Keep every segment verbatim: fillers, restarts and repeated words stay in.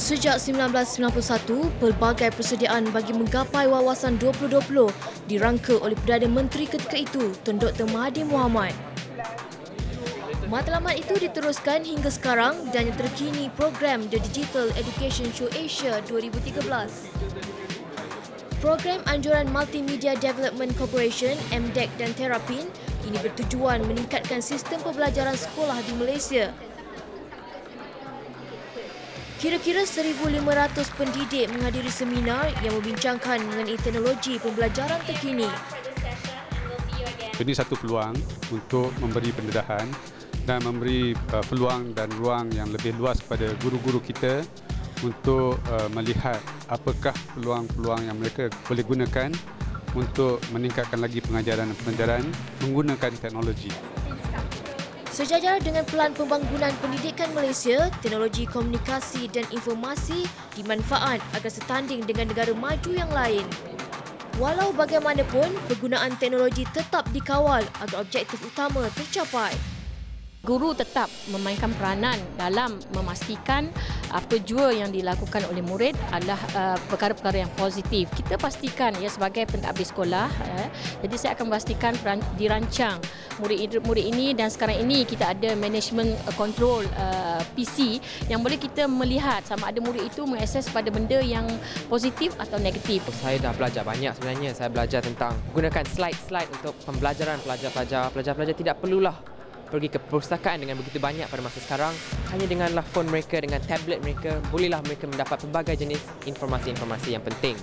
Sejak seribu sembilan ratus sembilan puluh satu, pelbagai persediaan bagi menggapai wawasan dua ribu dua puluh dirangka oleh Perdana Menteri ketika itu, Tun Doktor Mahathir Mohamad. Matlamat itu diteruskan hingga sekarang dan yang terkini program The Digital Education Show Asia dua ribu tiga belas. Program Anjuran Multimedia Development Corporation M D E C dan Terapin ini bertujuan meningkatkan sistem pembelajaran sekolah di Malaysia. Kira-kira seribu lima ratus pendidik menghadiri seminar yang membincangkan mengenai teknologi pembelajaran terkini. Ini satu peluang untuk memberi pendedahan dan memberi uh, peluang dan ruang yang lebih luas kepada guru-guru kita untuk uh, melihat apakah peluang-peluang yang mereka boleh gunakan untuk meningkatkan lagi pengajaran dan pengajaran menggunakan teknologi. Sejajar dengan pelan pembangunan pendidikan Malaysia, teknologi komunikasi dan informasi dimanfaat agar setanding dengan negara maju yang lain. Walau bagaimanapun, penggunaan teknologi tetap dikawal agar objektif utama tercapai. Guru tetap memainkan peranan dalam memastikan apa jua yang dilakukan oleh murid adalah uh, perkara-perkara yang positif. Kita pastikan ya sebagai pentadbir sekolah, eh, jadi saya akan pastikan dirancang murid-murid ini dan sekarang ini kita ada management control uh, P C yang boleh kita melihat sama ada murid itu mengakses pada benda yang positif atau negatif. Saya dah belajar banyak sebenarnya. Saya belajar tentang gunakan slide-slide untuk pembelajaran pelajar-pelajar. Pelajar-pelajar tidak perlulah pergi ke perpustakaan dengan begitu banyak pada masa sekarang. Hanya denganlah phone mereka, dengan tablet mereka, bolehlah mereka mendapat pelbagai jenis informasi-informasi yang penting.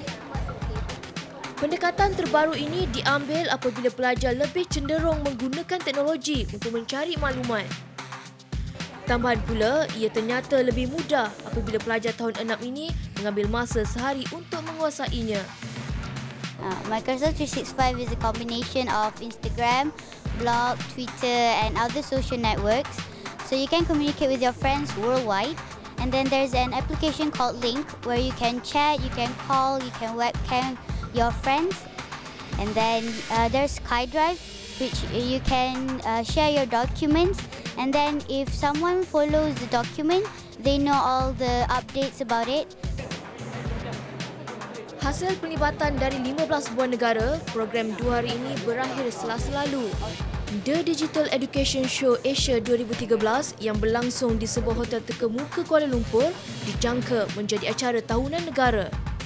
Pendekatan terbaru ini diambil apabila pelajar lebih cenderung menggunakan teknologi untuk mencari maklumat. Tambahan pula, ia ternyata lebih mudah apabila pelajar tahun enam ini mengambil masa sehari untuk menguasainya. Uh, Microsoft three sixty-five is a combination of Instagram, blog, Twitter and other social networks. So you can communicate with your friends worldwide. And then there's an application called Link where you can chat, you can call, you can webcam your friends. And then uh, there's SkyDrive, which you can uh, share your documents. And then if someone follows the document, they know all the updates about it. Hasil pelibatan dari lima belas buah negara, program dua hari ini berakhir Selasa lalu. The Digital Education Show Asia dua ribu tiga belas yang berlangsung di sebuah hotel terkemuka Kuala Lumpur dijangka menjadi acara tahunan negara.